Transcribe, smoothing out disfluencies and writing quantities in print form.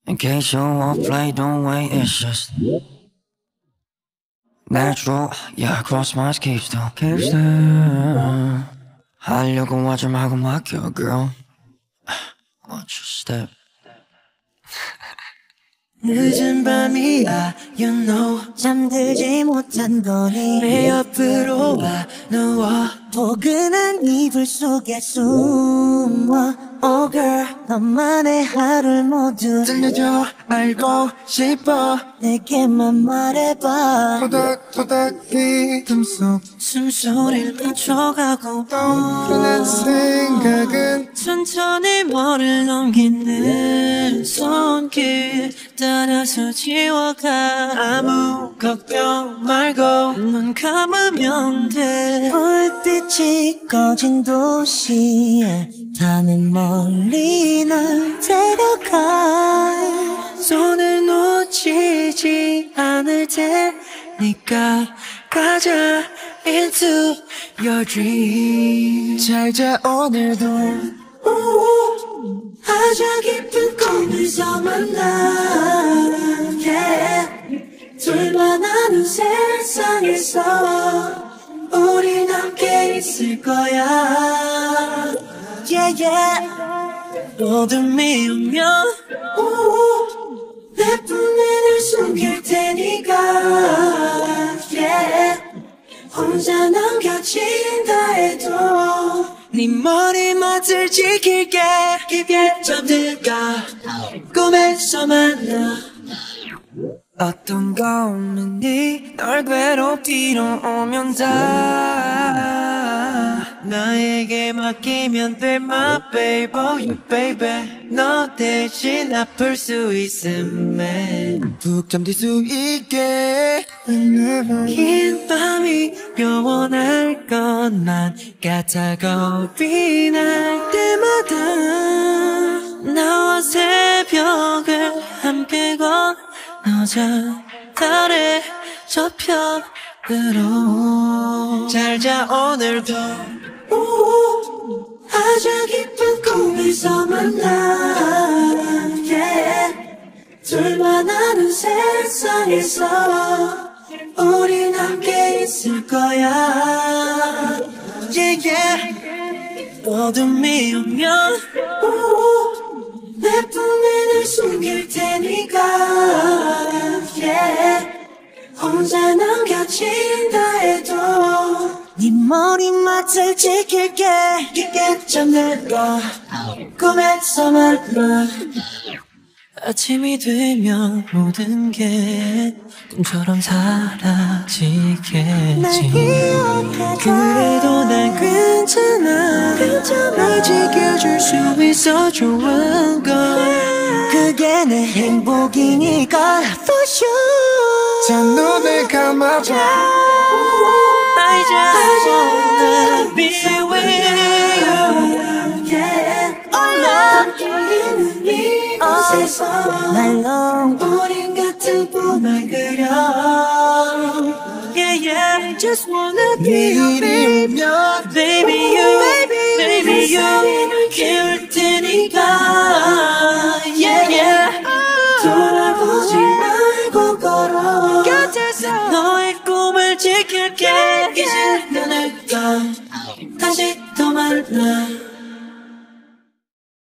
In case you won't play, don't wait, it's just natural. Yeah, cross my 𝐂𝐨𝐩𝐲𝐫 𝐾 하려고 하지 말고 맡겨, girl. Watch your step. 늦은 밤이야, you know. 잠들지 못한 거니 내 옆으로 와 누워 포근한 이불 속에 숨어. Oh girl, 너만의 하루를 모두 들려줘. 알고 싶어. 내게만 말해봐. 토닥토닥 리듬 속 숨소리를 맞춰가고 떠오르는 생각은 천천히 머리를 넘기는 손길 따라서 지워가. 아무 걱정 말고 눈 감으면 돼. 불빛이 꺼진 도시에 나는 멀리 널 데려가. 손을 놓치지 않을 테니까 가자 into your dream. 잘 자 오늘도 아주 깊은 꿈에서 만나. Yeah. 둘만 아는 세상에서 우린 함께 있을 거야. Yeah, yeah. 어둠이 오면 내 품에 널 숨길 테니까. Yeah. 혼자 남겨진다 해도 네 머리맡을 지킬게. 깊게 잠들까 꿈에서 만나. 어떤 고민이 널 괴롭히러 오면 다 나에게 맡기면 돼 my baby, you baby. 너 대신 아플 수 있음에 푹 잠들 수 있게. 긴 밤이 영원할 것만 같아. 겁이 날 때마다 나와 새벽을 함께 건너자. 달의 저편으로 잘 자 오늘도 아주 깊은 꿈에서 만나. Yeah. 둘만 아는 세상에서 우린 함께 있을 거야. Yeah, yeah. 어둠이 오면 내 품에 널 숨길 테니까. Yeah. 혼자 남겨진다 해도 네 머리맡을 지킬게. 깊게 잠들까 꿈에서 만나. 아침이 되면 모든 게 꿈처럼 사라지겠지. 그래도 난 괜찮아. 날 지켜줄 수 있어. 좋은 건 그게 내 행복이니까. For sure. 자 눈을 감아봐. I just wanna be with you. Yeah. 올라 떨리는 이곳에서 날로 우린 같은 꿈을 그려. Yeah, yeah. I just wanna be you, baby. Baby you, baby you. 키울 테니까.